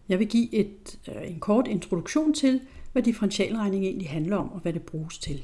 Jeg vil give en kort introduktion til, hvad differentialregning egentlig handler om og hvad det bruges til.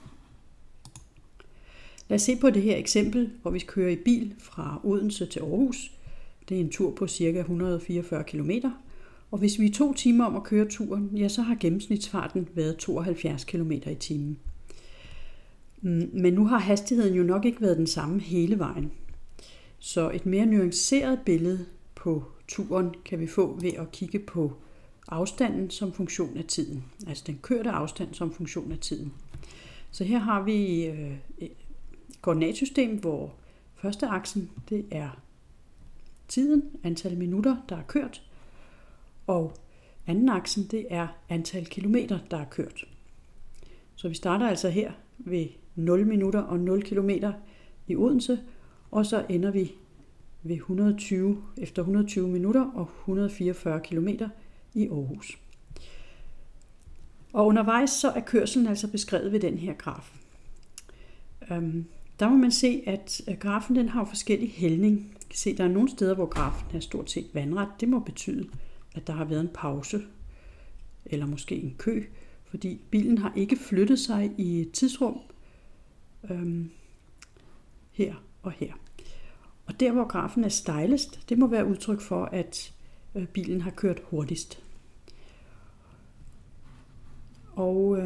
Lad os se på det her eksempel, hvor vi kører i bil fra Odense til Aarhus. Det er en tur på ca. 144 km. Og hvis vi er 2 timer om at køre turen, ja, så har gennemsnitsfarten været 72 km i timen. Men nu har hastigheden jo nok ikke været den samme hele vejen. Så et mere nuanceret billede på turen kan vi få ved at kigge på afstanden som funktion af tiden. Altså den kørte afstand som funktion af tiden. Så her har vi et koordinatsystem, hvor første aksen det er tiden, antal minutter, der er kørt, og anden aksen det er antal kilometer, der er kørt. Så vi starter altså her ved 0 minutter og 0 kilometer i Odense, og så ender vi ved 120 minutter og 144 kilometer i Aarhus. Og undervejs så er kørslen altså beskrevet ved den her graf. Der må man se, at grafen den har forskellig hældning. Man kan se, at der er nogle steder, hvor grafen er stort set vandret. Det må betyde, at der har været en pause, eller måske en kø, fordi bilen har ikke flyttet sig i et tidsrum her og her. Og der, hvor grafen er stejlest, det må være udtryk for, at bilen har kørt hurtigst. Og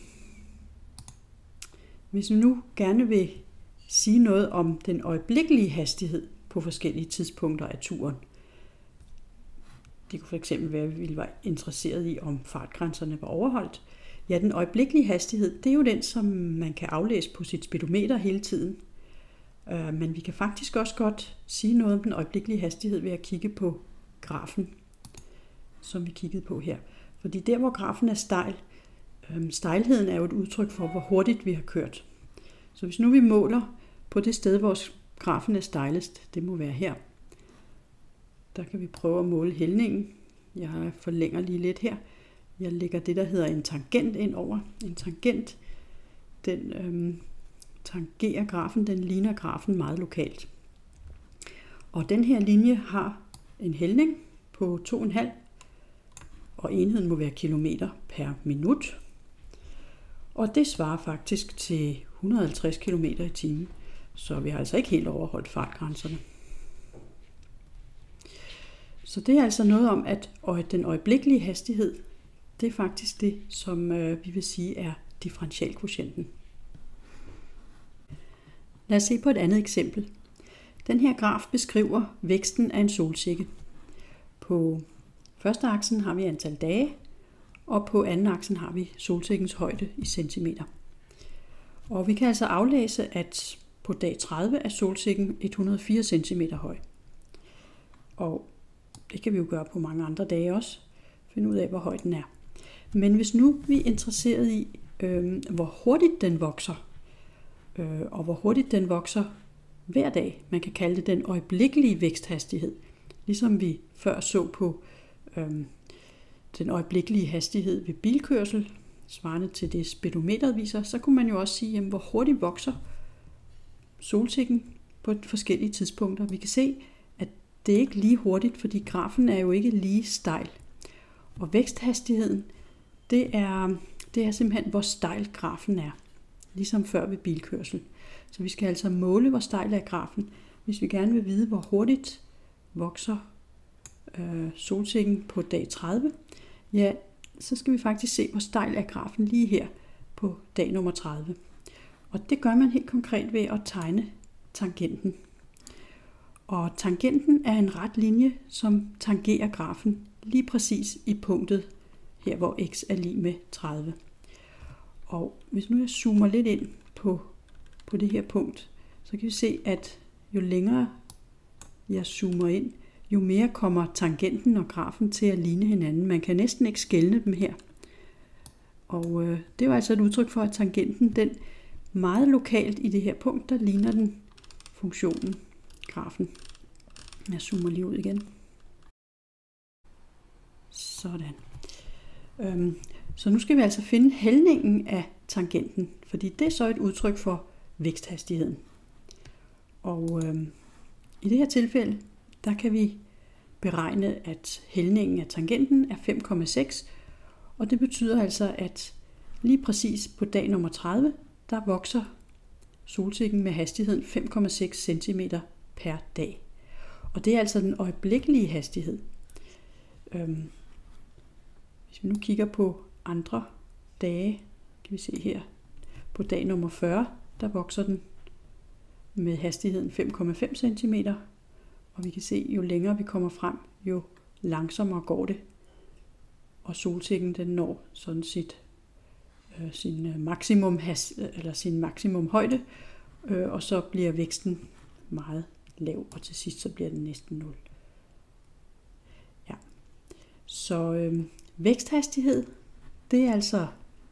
hvis vi nu gerne vil sige noget om den øjeblikkelige hastighed på forskellige tidspunkter af turen. Det kunne fx være, at vi ville være interesseret i, om fartgrænserne var overholdt. Ja, den øjeblikkelige hastighed, det er jo den, som man kan aflæse på sit speedometer hele tiden. Men vi kan faktisk også godt sige noget om den øjeblikkelige hastighed ved at kigge på grafen, som vi kiggede på her. Fordi der, hvor grafen er stejl, stejlheden er jo et udtryk for, hvor hurtigt vi har kørt. Så hvis nu vi måler på det sted, hvor grafen er stejlest, det må være her, der kan vi prøve at måle hældningen. Jeg forlænger lige lidt her. Jeg lægger det, der hedder en tangent ind over. En tangent, den tangerer grafen, den ligner grafen meget lokalt. Og den her linje har en hældning på 2,5, og enheden må være kilometer per minut. Og det svarer faktisk til 150 km i timen, så vi har altså ikke helt overholdt fartgrænserne. Så det er altså noget om, at den øjeblikkelige hastighed, det er faktisk det, som vi vil sige er differentialkvotienten. Lad os se på et andet eksempel. Den her graf beskriver væksten af en solsikke. På første aksen har vi antal dage, og på anden aksen har vi solsikkens højde i centimeter. Og vi kan altså aflæse, at på dag 30 er solsikken 104 cm høj. Og det kan vi jo gøre på mange andre dage også. Finde ud af, hvor høj den er. Men hvis nu vi er interesseret i, hvor hurtigt den vokser, og hvor hurtigt den vokser hver dag, man kan kalde det den øjeblikkelige væksthastighed, ligesom vi før så på den øjeblikkelige hastighed ved bilkørsel, svarende til det speedometeret viser, så kunne man jo også sige, hvor hurtigt vokser solsikken på forskellige tidspunkter. Vi kan se, at det er ikke lige hurtigt, fordi grafen er jo ikke lige stejl. Og væksthastigheden, det er simpelthen, hvor stejl grafen er, ligesom før ved bilkørsel. Så vi skal altså måle, hvor stejl er grafen, hvis vi gerne vil vide, hvor hurtigt vokser solsikken på dag 30. Ja, så skal vi faktisk se, hvor stejl er grafen lige her på dag nummer 30. Og det gør man helt konkret ved at tegne tangenten. Og tangenten er en ret linje, som tangerer grafen lige præcis i punktet her, hvor x er lig med 30. Og hvis nu jeg zoomer lidt ind på det her punkt, så kan vi se, at jo længere jeg zoomer ind, jo mere kommer tangenten og grafen til at ligne hinanden. Man kan næsten ikke skelne dem her. Og det er jo altså et udtryk for, at tangenten, den meget lokalt i det her punkt, der ligner den funktionen, grafen. Jeg zoomer lige ud igen. Sådan. Så nu skal vi altså finde hældningen af tangenten, fordi det er så et udtryk for væksthastigheden. Og i det her tilfælde, der kan vi beregne, at hældningen af tangenten er 5,6, og det betyder altså, at lige præcis på dag nummer 30, der vokser solsikken med hastigheden 5,6 cm per dag. Og det er altså den øjeblikkelige hastighed. Hvis vi nu kigger på andre dage, kan vi se her, på dag nummer 40, der vokser den med hastigheden 5,5 cm. Og vi kan se, jo længere vi kommer frem, jo langsommere går det. Og solsikken den når sådan sin maksimum højde, og så bliver væksten meget lav, og til sidst så bliver den næsten 0. Ja. Så væksthastighed, det er altså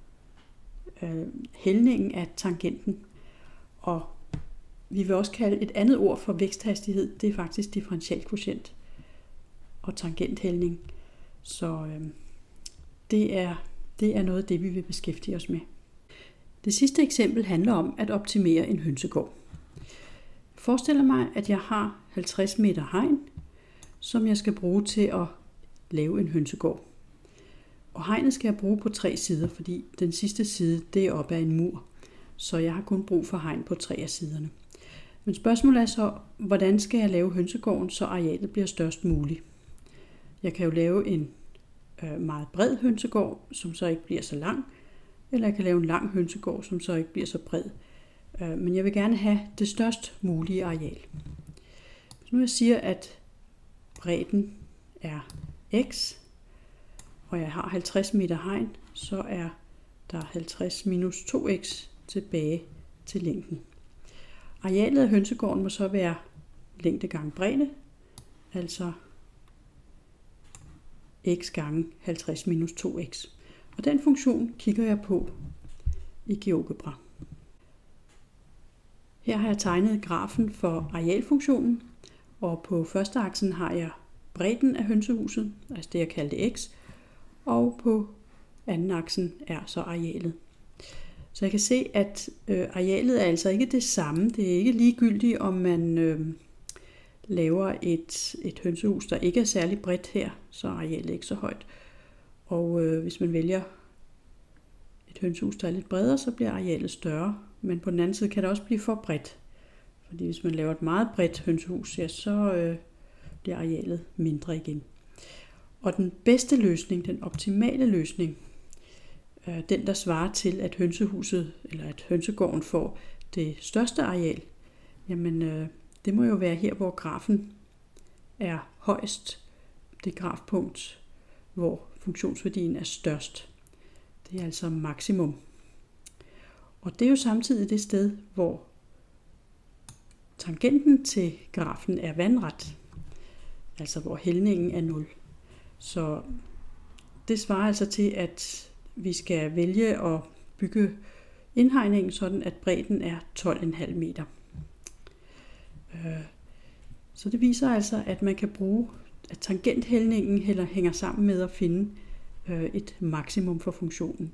hældningen af tangenten, og vi vil også kalde et andet ord for væksthastighed, det er faktisk differentialkvotient og tangenthældning. Så det er noget af det, vi vil beskæftige os med. Det sidste eksempel handler om at optimere en hønsegård. Forestil mig, at jeg har 50 meter hegn, som jeg skal bruge til at lave en hønsegård. Og hegnet skal jeg bruge på 3 sider, fordi den sidste side det er op ad en mur, så jeg har kun brug for hegn på 3 af siderne. Men spørgsmålet er så, hvordan skal jeg lave hønsegården, så arealet bliver størst muligt? Jeg kan jo lave en meget bred hønsegård, som så ikke bliver så lang, eller jeg kan lave en lang hønsegård, som så ikke bliver så bred. Men jeg vil gerne have det størst mulige areal. Hvis nu jeg siger, at bredden er x, og jeg har 50 meter hegn, så er der 50 minus 2x tilbage til længden. Arealet af hønsegården må så være længde gange bredde, altså x gange 50 minus 2x. Og den funktion kigger jeg på i GeoGebra. Her har jeg tegnet grafen for arealfunktionen, og på første aksen har jeg bredden af hønsehuset, altså det jeg kaldte x, og på anden aksen er så arealet. Så jeg kan se, at arealet er altså ikke det samme. Det er ikke ligegyldigt, om man laver et hønsehus, der ikke er særlig bredt her, så er arealet ikke så højt. Og hvis man vælger et hønsehus, der er lidt bredere, så bliver arealet større. Men på den anden side kan det også blive for bredt. Fordi hvis man laver et meget bredt hønsehus, ja, så bliver arealet mindre igen. Og den bedste løsning, den optimale løsning, den der svarer til, at hønsehuset eller at hønsegården får det største areal, jamen det må jo være her, hvor grafen er højst. Det grafpunkt, hvor funktionsværdien er størst. Det er altså maksimum. Og det er jo samtidig det sted, hvor tangenten til grafen er vandret. Altså hvor hældningen er 0. Så det svarer altså til, at vi skal vælge at bygge indhegningen sådan, at bredden er 12,5 meter. Så det viser altså, at man kan bruge, at tangenthældningen hænger sammen med at finde et maksimum for funktionen.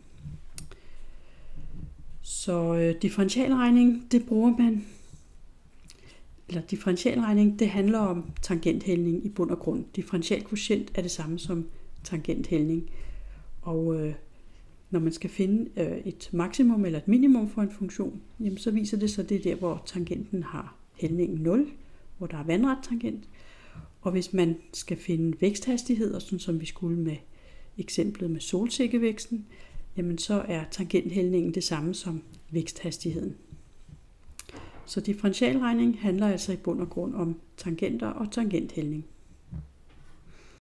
Så differentialregning, det bruger man, eller differentialregning, det handler om tangenthældning i bund og grund. Differentialkvotient er det samme som tangenthældning. Og når man skal finde et maksimum eller et minimum for en funktion, jamen så viser det sig, det er der, hvor tangenten har hældningen 0, hvor der er vandret tangent. Og hvis man skal finde væksthastigheder, sådan som vi skulle med eksemplet med solsikkevæksten, jamen så er tangenthældningen det samme som væksthastigheden. Så differentialregning handler altså i bund og grund om tangenter og tangenthældning.